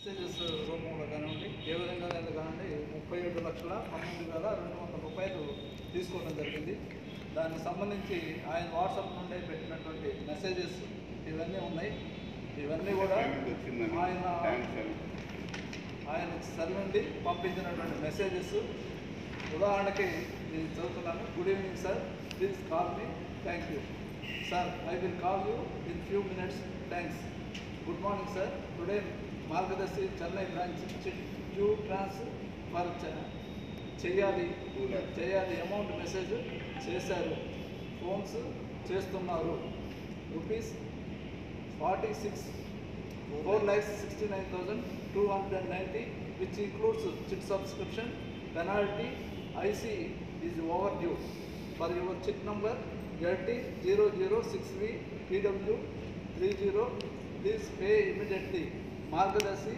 Messages రూపంలో కానివ్వండి, ఏ విధంగా కానివ్వండి 37,19,200 రూపాయలు తీసుకోవడం జరిగింది. దానికి సంబంధించి ఆయన వాట్సాప్ నుండి పెట్టినటువంటి మెసేజెస్ ఇవన్నీ ఉన్నాయి. ఇవన్నీ కూడా ఆయన సెల్ నుండి పంపించినటువంటి మెసేజెస్. ఉదాహరణకి నేను చదువుతున్నాను. Good evening sir, please call me, thank you sir, I will call you in few minutes, thanks. Good morning sir, today Margadarsi Chennai branch due transfer చేయాలి అమౌంట్ మెసేజ్ చేశారు, ఫోన్స్ చేస్తున్నారు, ₹4,69,290 which includes chit subscription penalty. IC is overdue for your chit number LT0063PW30. Please pay immediately. Margadarshi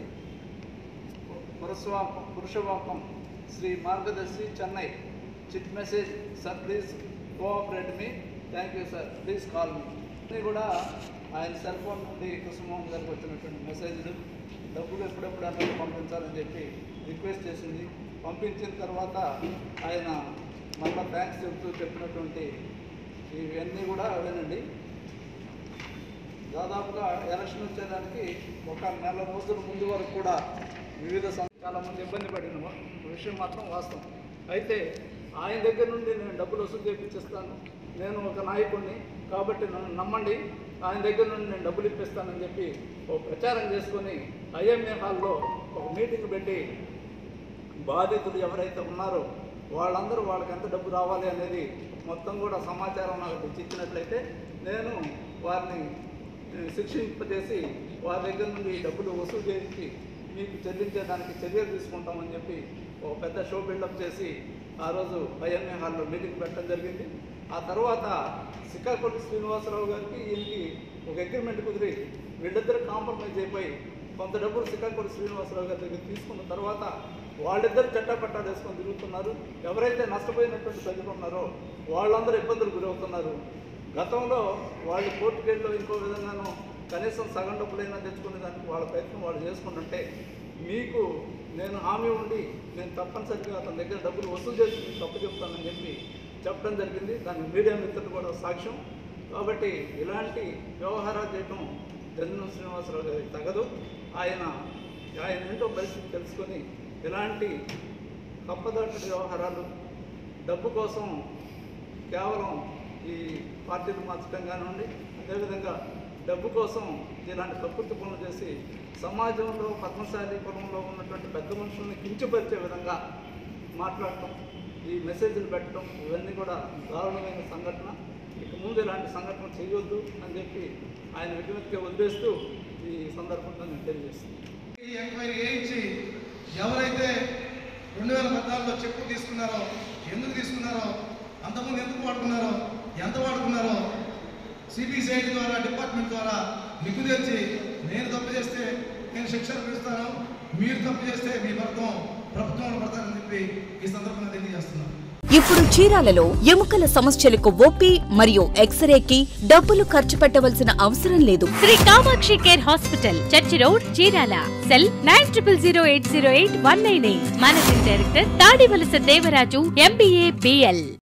Purushavakkam Sri Margadarshi Chennai. Chit message, sir, please cooperate me, thank you sir, please call me. ఇది కూడా ఆయన cell phone నుండి కుసుమోహన్ గారికి వచ్చినటువంటి మెసేజ్లు. డబ్బులు ఎప్పుడెప్పుడు అందరూ పంపించాలని చెప్పి రిక్వెస్ట్ చేసింది. పంపించిన తర్వాత ఆయన మళ్ళీ థ్యాంక్స్ చెప్పినటువంటి ఇవన్నీ కూడా అవేనండి. దాదాపుగా ఎలక్షన్ వచ్చేదానికి ఒక నెల రోజుల ముందు వరకు కూడా వివిధ చాలామంది ఇబ్బంది పడిన విషయం మాత్రం వాస్తవం. అయితే ఆయన దగ్గర నుండి నేను డబ్బులు వసూలు చేయించేస్తాను, నేను ఒక నాయకుడిని కాబట్టి నన్ను నమ్మండి, ఆయన దగ్గర నుండి నేను డబ్బులు ఇప్పిస్తానని చెప్పి ఒక ప్రచారం చేసుకొని ఐఎంఏ హాల్లో ఒక మీటింగ్ పెట్టి బాధితులు ఎవరైతే ఉన్నారో వాళ్ళందరూ వాళ్ళకి ఎంత డబ్బు రావాలి అనేది మొత్తం కూడా సమాచారం నాకు ఇచ్చినట్లయితే నేను వారిని శిక్షింపజేసి వారి దగ్గర నుండి డబ్బులు వసూలు చేసి మీకు చెల్లించేదానికి చర్యలు తీసుకుంటామని చెప్పి ఒక పెద్ద షో బిల్డప్ చేసి ఆ రోజు ఐఎంఏ హాల్లో మీటింగ్ పెట్టడం జరిగింది. ఆ తర్వాత శ్రీకాకుళం శ్రీనివాసరావు గారికి ఈయనకి ఒక అగ్రిమెంట్ కుదిరి వీళ్ళిద్దరు కాంప్రమైజ్ అయిపోయి కొంత డబ్బులు శ్రీకాకుళం శ్రీనివాసరావు గారి దగ్గర తీసుకున్న తర్వాత వాళ్ళిద్దరు చట్టపట్టాలు వేసుకొని తిరుగుతున్నారు. ఎవరైతే నష్టపోయినటువంటి ప్రజలు ఉన్నారో వాళ్ళందరూ ఇబ్బందులు గురవుతున్నారు. గతంలో వాళ్ళు కోర్టుకెళ్ళి ఇంకో విధంగానూ కనీసం సగం డబ్బులైనా తెచ్చుకునే దానికి వాళ్ళ ప్రయత్నం వాళ్ళు చేసుకుంటుంటే మీకు నేను హామీ ఉండి నేను తప్పనిసరిగా అతని దగ్గర డబ్బులు వసూలు చేసి తప్పు చెప్తానని చెప్పి చెప్పడం జరిగింది. దానికి మీడియా మిత్రులు కూడా సాక్ష్యం. కాబట్టి ఇలాంటి వ్యవహారాలు చేయటం జగన్ శ్రీనివాసరావు గారికి తగదు. ఆయన ఏంటో పరిస్థితి తెలుసుకొని ఇలాంటి తప్పదాటి వ్యవహారాలు డబ్బు కోసం కేవలం ఈ పార్టీలు మార్చడం కానివ్వండి, అదేవిధంగా డబ్బు కోసం ఇలాంటి తప్పుతు పనులు చేసి సమాజంలో పద్మశాలి కులంలో ఉన్నటువంటి పెద్ద మనుషుల్ని కించపరిచే విధంగా మాట్లాడటం, ఈ మెసేజ్లు పెట్టడం ఇవన్నీ కూడా దారుణమైన సంఘటన. ఇక ముందు ఇలాంటి సంఘటన చేయొద్దు అని చెప్పి ఆయన విజ్ఞప్తిగా వదిలేస్తూ ఈ సందర్భంగా నేను తెలియజేస్తున్నాను. ఈ ఎంక్వైరీ చేయించి ఎవరైతే 2014లో చెక్కు తీసుకున్నారో, ఎందుకు తీసుకున్నారో, అంతకుముందు ఎందుకు వాడుకున్నారో, ఎంత వాడుకున్నారో సిబిసిఐడి ద్వారా డిపార్ట్మెంట్ ద్వారా నిగ్గు తెచ్చి నేను తప్పు చేస్తే నేను శిక్షణ పెడతాను, మీరు తప్పు చేస్తే మీ ప్రభుత్వంలో పడతారని చెప్పి ఈ సందర్భంగా తెలియజేస్తున్నాను. ఇప్పుడు చీరాలలో ఎముకల సమస్యలకు ఓపీ మరియు ఎక్స్రేకి డబ్బులు ఖర్చు పెట్టవలసిన అవసరం లేదు. Shri Kamakshi care hospital, church road, Chirala. Cell 9008081998. Managing director Tadivalasa Devaraju, MBA, BL.